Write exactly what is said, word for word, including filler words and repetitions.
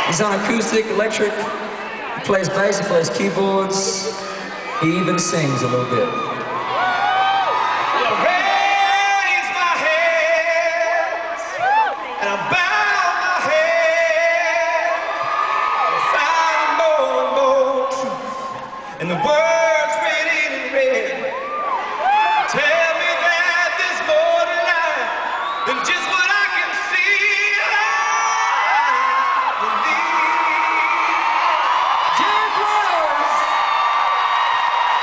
He's on acoustic, electric, he plays bass, he plays keyboards, he even sings a little bit. In the world